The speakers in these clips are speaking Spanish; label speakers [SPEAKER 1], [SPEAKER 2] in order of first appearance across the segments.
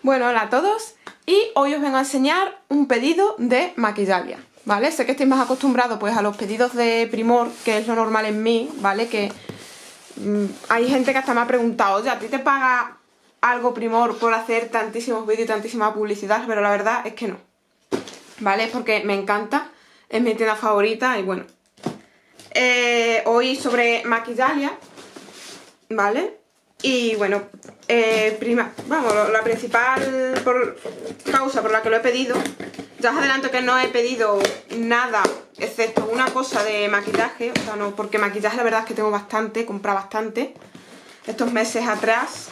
[SPEAKER 1] Bueno, hola a todos y hoy os vengo a enseñar un pedido de Maquillalia, ¿vale? Sé que estáis más acostumbrados pues a los pedidos de Primor, que es lo normal en mí, ¿vale? Que hay gente que hasta me ha preguntado, oye, ¿a ti te paga algo Primor por hacer tantísimos vídeos y tantísima publicidad? Pero la verdad es que no, ¿vale? Es porque me encanta, es mi tienda favorita y bueno. Hoy sobre Maquillalia, ¿vale? Y bueno, la principal causa por la que lo he pedido, ya os adelanto que no he pedido nada excepto una cosa de maquillaje, o sea, no, porque maquillaje la verdad es que tengo bastante, he comprado bastante estos meses atrás.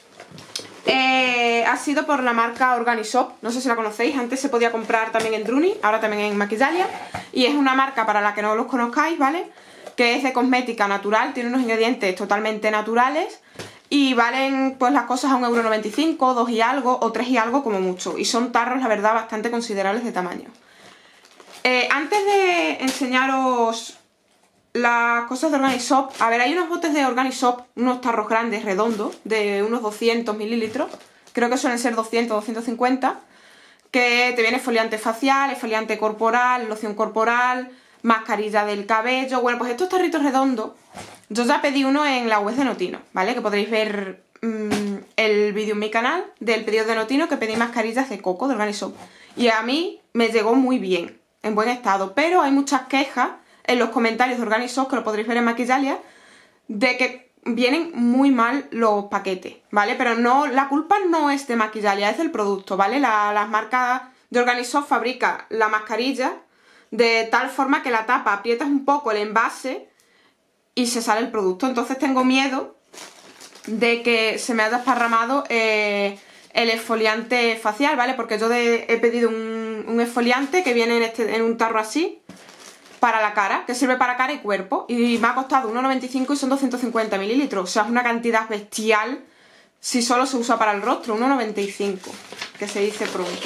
[SPEAKER 1] Ha sido por la marca Organishop, no sé si la conocéis, antes se podía comprar también en Druni, ahora también en Maquillalia, y es una marca para la que no los conozcáis, ¿vale? Que es de cosmética natural, tiene unos ingredientes totalmente naturales y valen pues las cosas a 1,95 €, 2 y algo o 3 y algo como mucho, y son tarros la verdad bastante considerables de tamaño. Antes de enseñaros las cosas de Organishop, a ver, hay unos botes de Organishop, unos tarros grandes, redondos, de unos 200 mililitros, creo que suelen ser 200, 250, que te viene exfoliante facial, exfoliante corporal, loción corporal, mascarilla del cabello. Bueno, pues estos tarritos redondos, yo ya pedí uno en la web de Notino, ¿vale? Que podréis ver el vídeo en mi canal del pedido de Notino, que pedí mascarillas de coco de Organishop. Y a mí me llegó muy bien, en buen estado, pero hay muchas quejas en los comentarios de Organishop, que lo podréis ver en Maquillalia, de que vienen muy mal los paquetes, ¿vale? Pero no, la culpa no es de Maquillalia, es del producto, ¿vale? Las marcas de Organishop fabrican la mascarilla de tal forma que la tapa, aprietas un poco el envase y se sale el producto. Entonces tengo miedo de que se me haya esparramado el exfoliante facial, ¿vale? Porque yo he pedido un exfoliante que viene en un tarro así, para la cara, que sirve para cara y cuerpo, y me ha costado 1,95 € y son 250 mililitros, o sea, es una cantidad bestial si solo se usa para el rostro, 1,95 €, que se dice pronto.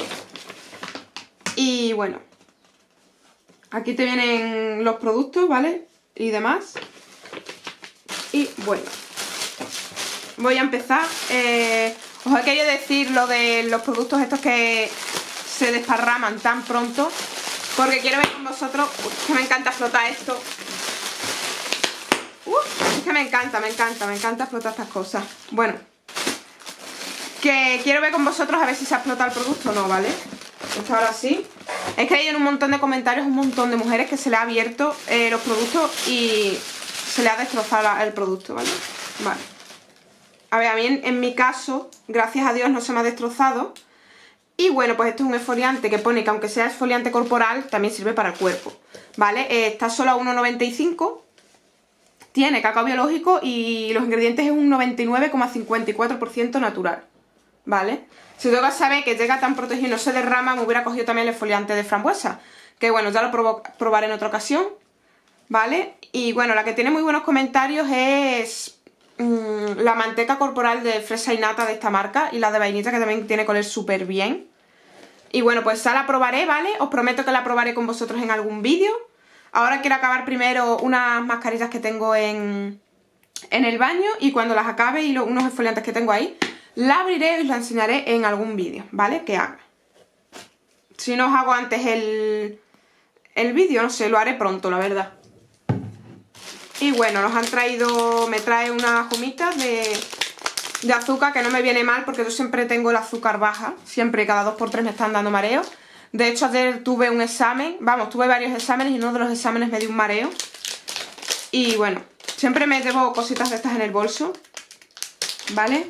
[SPEAKER 1] Y bueno, aquí te vienen los productos, ¿vale? Y demás. Y bueno, voy a empezar. Os he querido decir lo de los productos estos que se desparraman tan pronto, porque quiero ver con vosotros, que me encanta explotar esto. Es que me encanta explotar estas cosas. Bueno, que quiero ver con vosotros a ver si se ha explotado el producto o no, ¿vale? Esto ahora sí. Es que hay en un montón de comentarios un montón de mujeres que se le ha abierto los productos y se le ha destrozado el producto, ¿vale? Vale. A ver, a mí en mi caso, gracias a Dios, no se me ha destrozado. Y bueno, pues esto es un exfoliante que pone que aunque sea exfoliante corporal, también sirve para el cuerpo, ¿vale? Está solo a 1,95 €, tiene cacao biológico y los ingredientes es un 99,54% natural, ¿vale? Si tengo que saber que llega tan protegido y no se derrama, me hubiera cogido también el exfoliante de frambuesa, que bueno, ya lo probaré en otra ocasión, ¿vale? Y bueno, la que tiene muy buenos comentarios es la manteca corporal de fresa y nata de esta marca, y la de vainilla, que también tiene color súper bien. Y bueno, pues ya la probaré, ¿vale? Os prometo que la probaré con vosotros en algún vídeo. Ahora quiero acabar primero unas mascarillas que tengo en el baño, y cuando las acabe y unos exfoliantes que tengo ahí, la abriré y os la enseñaré en algún vídeo, ¿vale? Que haga. Si no os hago antes el vídeo, no sé, lo haré pronto, la verdad. Y bueno, me trae unas gomitas de azúcar, que no me viene mal porque yo siempre tengo el azúcar baja, siempre, cada 2 por 3 me están dando mareos. De hecho, ayer tuve un examen, tuve varios exámenes y uno de los exámenes me dio un mareo. Y bueno, siempre me llevo cositas de estas en el bolso, ¿vale?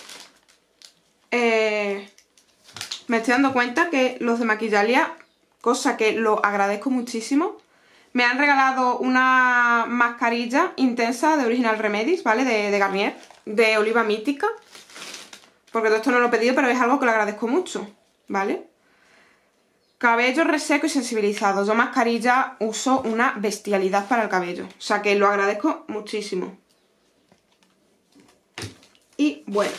[SPEAKER 1] Me estoy dando cuenta que los de Maquillalia, cosa que lo agradezco muchísimo, me han regalado una mascarilla intensa de Original Remedies, ¿vale? De Garnier, de oliva mítica. Porque todo esto no lo he pedido, pero es algo que lo agradezco mucho, ¿vale? Cabello reseco y sensibilizado. Yo mascarilla uso una bestialidad para el cabello, o sea que lo agradezco muchísimo. Y bueno,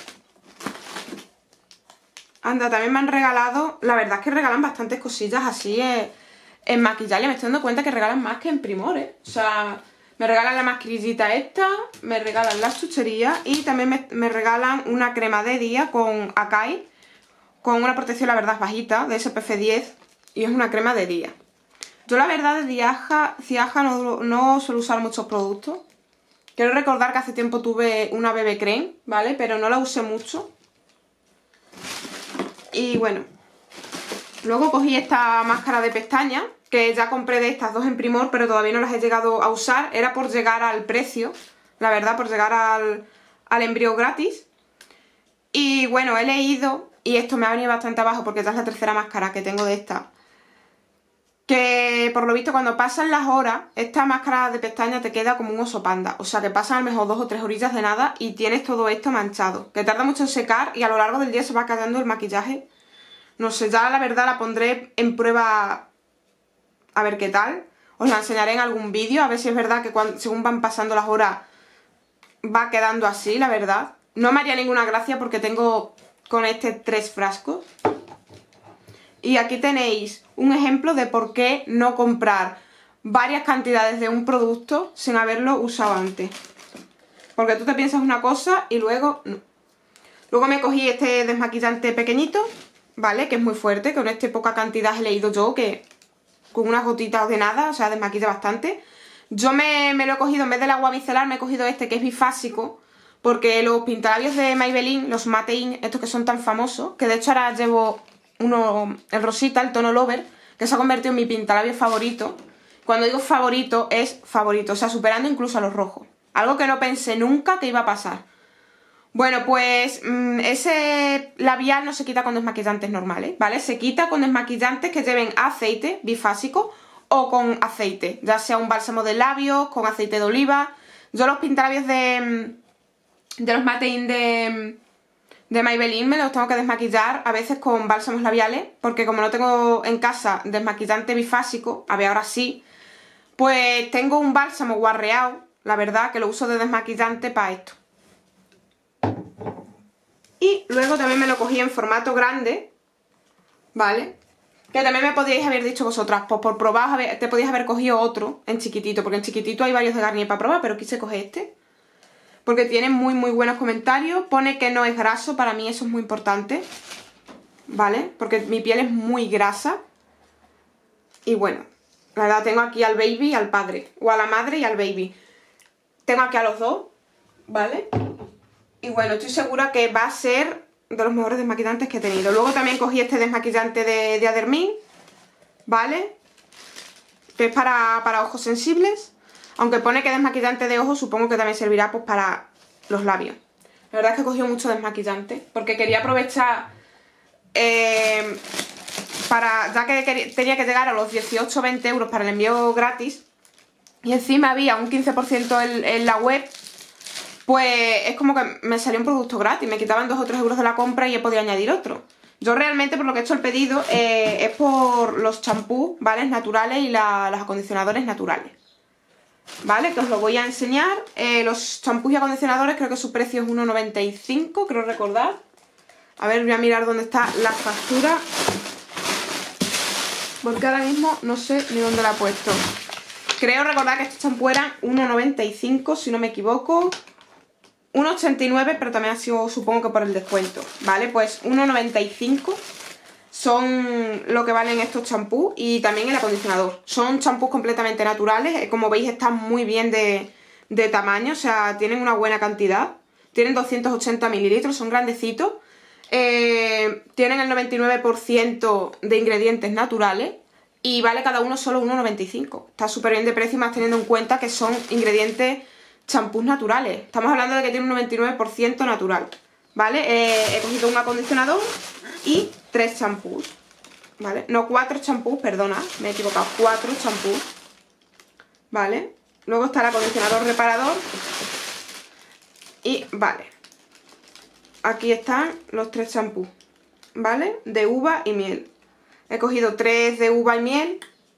[SPEAKER 1] anda, también me han regalado, la verdad es que regalan bastantes cosillas así en Maquillalia. Me estoy dando cuenta que regalan más que en Primor, ¿eh? O sea, me regalan la mascarillita esta, me regalan las chucherías y también me regalan una crema de día con acai, con una protección, la verdad, bajita, de SPF 10, y es una crema de día. Yo la verdad de Ciaja no suelo usar muchos productos. Quiero recordar que hace tiempo tuve una BB Cream, ¿vale? Pero no la usé mucho. Y bueno, luego cogí esta máscara de pestañas, que ya compré de estas dos en Primor, pero todavía no las he llegado a usar. Era por llegar al precio, la verdad, por llegar al envío gratis. Y bueno, he leído, y esto me ha venido bastante abajo porque ya es la tercera máscara que tengo de esta, que por lo visto cuando pasan las horas, esta máscara de pestañas te queda como un oso panda. O sea que pasan a lo mejor 2 o 3 horillas de nada y tienes todo esto manchado. Que tarda mucho en secar y a lo largo del día se va cayendo el maquillaje. No sé, ya la verdad la pondré en prueba a ver qué tal. Os la enseñaré en algún vídeo, a ver si es verdad que según van pasando las horas va quedando así, la verdad. No me haría ninguna gracia porque tengo con este 3 frascos. Y aquí tenéis un ejemplo de por qué no comprar varias cantidades de un producto sin haberlo usado antes. Porque tú te piensas una cosa y luego no. Luego me cogí este desmaquillante pequeñito, ¿vale? Que es muy fuerte, con este poca cantidad he leído yo que con unas gotitas de nada, o sea, desmaquilla bastante. Yo me lo he cogido, en vez del agua micelar, me he cogido este que es bifásico, porque los pintalabios de Maybelline, los Mate In, estos que son tan famosos, que de hecho ahora llevo uno, el rosita, el tono Lover, que se ha convertido en mi pintalabio favorito. Cuando digo favorito, es favorito, o sea, superando incluso a los rojos. Algo que no pensé nunca que iba a pasar. Bueno, pues ese labial no se quita con desmaquillantes normales, ¿vale? Se quita con desmaquillantes que lleven aceite bifásico o con aceite, ya sea un bálsamo de labios, con aceite de oliva. Yo los pintalabios de los Mate In de Maybelline me los tengo que desmaquillar a veces con bálsamos labiales, porque como no tengo en casa desmaquillante bifásico, a ver, ahora sí, pues tengo un bálsamo guarreado, la verdad, que lo uso de desmaquillante para esto. Y luego también me lo cogí en formato grande, ¿vale? Que también me podríais haber dicho vosotras, pues por probar te podíais haber cogido otro en chiquitito, porque en chiquitito hay varios de Garnier para probar, pero quise coger este. Porque tiene muy buenos comentarios, pone que no es graso, para mí eso es muy importante, ¿vale? Porque mi piel es muy grasa. Y bueno, la verdad tengo aquí al baby y al padre, o a la madre y al baby. Tengo aquí a los dos, ¿vale? Y bueno, estoy segura que va a ser de los mejores desmaquillantes que he tenido. Luego también cogí este desmaquillante de Adermin, ¿vale? Que es para ojos sensibles. Aunque pone que desmaquillante de ojos, supongo que también servirá pues para los labios. La verdad es que he cogido mucho desmaquillante, porque quería aprovechar ya que tenía que llegar a los 18 o 20 euros para el envío gratis, y encima había un 15% en la web, pues es como que me salió un producto gratis, me quitaban 2 o 3 euros de la compra y he podido añadir otro. Yo realmente por lo que he hecho el pedido es por los champús, ¿vale? Naturales y los acondicionadores naturales. ¿Vale? Que os lo voy a enseñar. Los champús y acondicionadores creo que su precio es 1,95, creo recordar. A ver, voy a mirar dónde está la factura, porque ahora mismo no sé ni dónde la he puesto. Creo recordar que estos champús eran 1,95, si no me equivoco. 1,89, pero también ha sido, supongo que por el descuento. ¿Vale? Pues 1,95 son lo que valen estos champús, y también el acondicionador. Son champús completamente naturales, como veis están muy bien de tamaño, o sea, tienen una buena cantidad. Tienen 280 mililitros, son grandecitos. Tienen el 99% de ingredientes naturales y vale cada uno solo 1,95. Está súper bien de precio, y más teniendo en cuenta que son ingredientes champús naturales. Estamos hablando de que tiene un 99% natural, ¿vale? He cogido un acondicionador y 3 champús, ¿vale? No, 4 champús, perdona, me he equivocado, 4 champús, ¿vale? Luego está el acondicionador reparador y, vale, aquí están los 3 champús, ¿vale? De uva y miel. He cogido 3 de uva y miel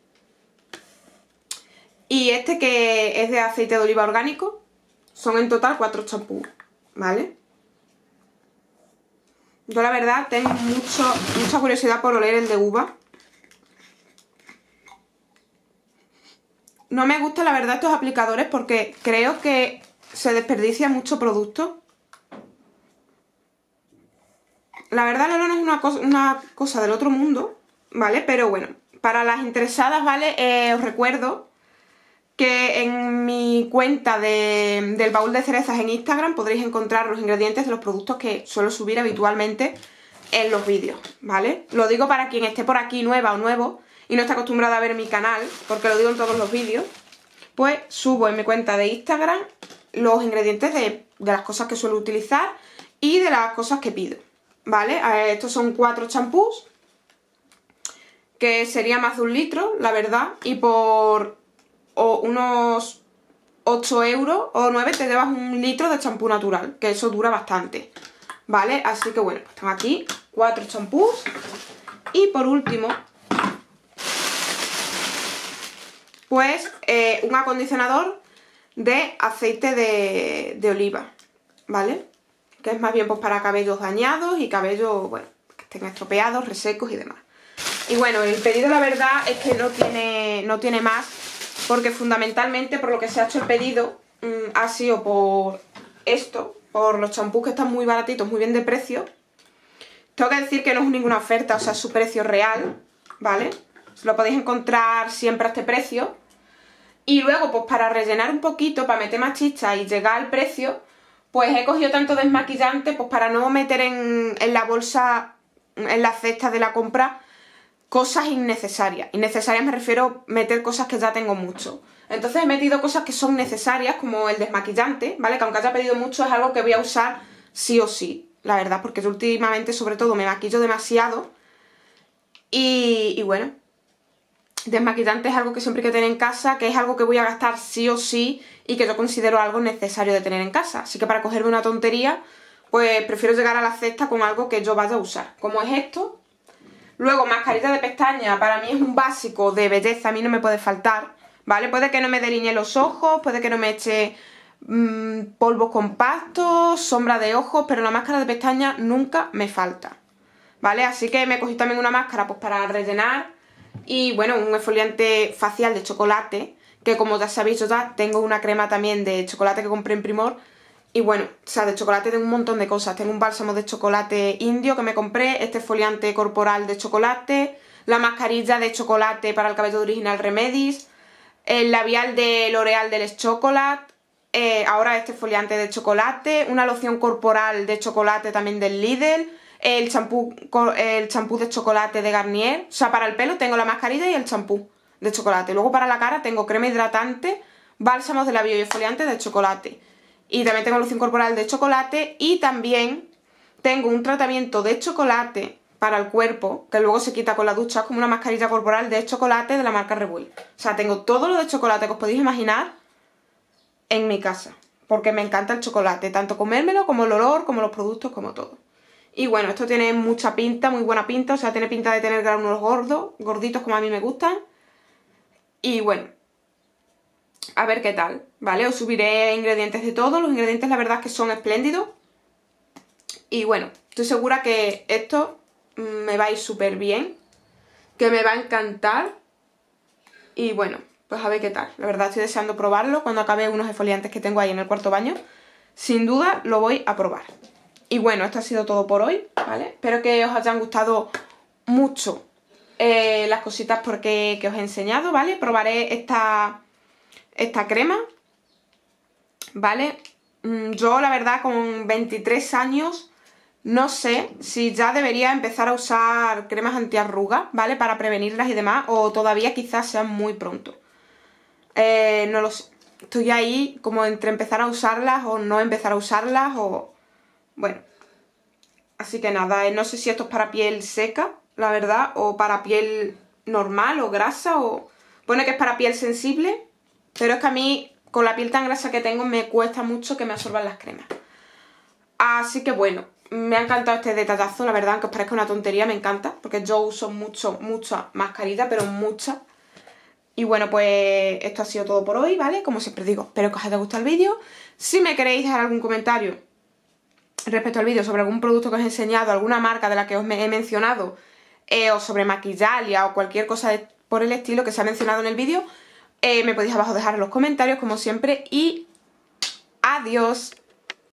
[SPEAKER 1] y este que es de aceite de oliva orgánico. Son en total 4 champús, ¿vale? Yo la verdad tengo mucha curiosidad por oler el de uva. No me gustan la verdad estos aplicadores porque creo que se desperdicia mucho producto. La verdad el oro no es una cosa del otro mundo, ¿vale? Pero bueno, para las interesadas, ¿vale? Os recuerdo que en mi cuenta del baúl de cerezas en Instagram podréis encontrar los ingredientes de los productos que suelo subir habitualmente en los vídeos, ¿vale? Lo digo para quien esté por aquí nueva o nuevo y no está acostumbrado a ver mi canal, porque lo digo en todos los vídeos, pues subo en mi cuenta de Instagram los ingredientes de las cosas que suelo utilizar y de las cosas que pido, ¿vale? Estos son 4 champús, que sería más de 1 litro, la verdad, y por unos 8 euros o 9 te llevas 1 litro de champú natural, que eso dura bastante, ¿vale? Así que bueno, están aquí 4 champús. Y por último, pues un acondicionador de aceite de oliva, ¿vale? Que es más bien pues para cabellos dañados y cabellos, bueno, que estén estropeados, resecos y demás. Y bueno, el pedido la verdad es que no tiene más, porque fundamentalmente por lo que se ha hecho el pedido ha sido por esto, por los champús que están muy baratitos, muy bien de precio. Tengo que decir que no es ninguna oferta, o sea, es su precio real, ¿vale? Lo podéis encontrar siempre a este precio. Y luego, pues para rellenar un poquito, para meter más chicha y llegar al precio, pues he cogido tanto desmaquillante, pues para no meter en la bolsa, en la cesta de la compra, cosas innecesarias. Innecesarias me refiero a meter cosas que ya tengo mucho. Entonces he metido cosas que son necesarias, como el desmaquillante, ¿vale? Que aunque haya pedido mucho, es algo que voy a usar sí o sí, la verdad, porque yo últimamente, sobre todo, me maquillo demasiado. Y bueno, desmaquillante es algo que siempre hay que tener en casa, que es algo que voy a gastar sí o sí y que yo considero algo necesario de tener en casa. Así que para cogerme una tontería, pues prefiero llegar a la cesta con algo que yo vaya a usar, como es esto. Luego, mascarilla de pestaña, para mí es un básico de belleza, a mí no me puede faltar, ¿vale? Puede que no me delinee los ojos, puede que no me eche polvos compactos, sombra de ojos, pero la máscara de pestaña nunca me falta, ¿vale? Así que me cogí también una máscara pues para rellenar y bueno, un exfoliante facial de chocolate, que como ya sabéis yo ya tengo una crema también de chocolate que compré en Primor. Y bueno, o sea, de chocolate tengo un montón de cosas. Tengo un bálsamo de chocolate indio que me compré, este exfoliante corporal de chocolate, la mascarilla de chocolate para el cabello de Original Remedies, el labial de L'Oreal del Chocolate, ahora este exfoliante de chocolate, una loción corporal de chocolate también del Lidl, el champú de chocolate de Garnier. O sea, para el pelo tengo la mascarilla y el champú de chocolate. Luego para la cara tengo crema hidratante, bálsamos de labio y exfoliante de chocolate. Y también tengo loción corporal de chocolate y también tengo un tratamiento de chocolate para el cuerpo, que luego se quita con la ducha, como una mascarilla corporal de chocolate de la marca Revuel. O sea, tengo todo lo de chocolate que os podéis imaginar en mi casa, porque me encanta el chocolate, tanto comérmelo como el olor, como los productos, como todo. Y bueno, esto tiene mucha pinta, muy buena pinta, o sea, tiene pinta de tener granos gordos, gorditos como a mí me gustan. Y bueno, a ver qué tal, ¿vale? Os subiré ingredientes de todo. Los ingredientes la verdad es que son espléndidos. Y bueno, estoy segura que esto me va a ir súper bien, que me va a encantar. Y bueno, pues a ver qué tal. La verdad estoy deseando probarlo cuando acabe unos exfoliantes que tengo ahí en el cuarto baño. Sin duda lo voy a probar. Y bueno, esto ha sido todo por hoy, ¿vale? Espero que os hayan gustado mucho las cositas que os he enseñado, ¿vale? Probaré esta crema, ¿vale? Yo la verdad con 23 años no sé si ya debería empezar a usar cremas antiarrugas, ¿vale? Para prevenirlas y demás, o todavía quizás sea muy pronto. No lo sé. Estoy ahí como entre empezar a usarlas o no empezar a usarlas o... Bueno. Así que nada, no sé si esto es para piel seca, la verdad, o para piel normal o grasa, o... Pone que es para piel sensible, pero es que a mí, con la piel tan grasa que tengo, me cuesta mucho que me absorban las cremas. Así que bueno, me ha encantado este detallazo, la verdad, aunque os parezca una tontería, me encanta, porque yo uso mucha mascarilla, pero mucha. Y bueno, pues esto ha sido todo por hoy, ¿vale? Como siempre digo, espero que os haya gustado el vídeo. Si me queréis dejar algún comentario respecto al vídeo sobre algún producto que os he enseñado, alguna marca de la que os he mencionado, o sobre Maquillalia o cualquier cosa por el estilo que se ha mencionado en el vídeo, me podéis abajo dejar en los comentarios, como siempre, y adiós.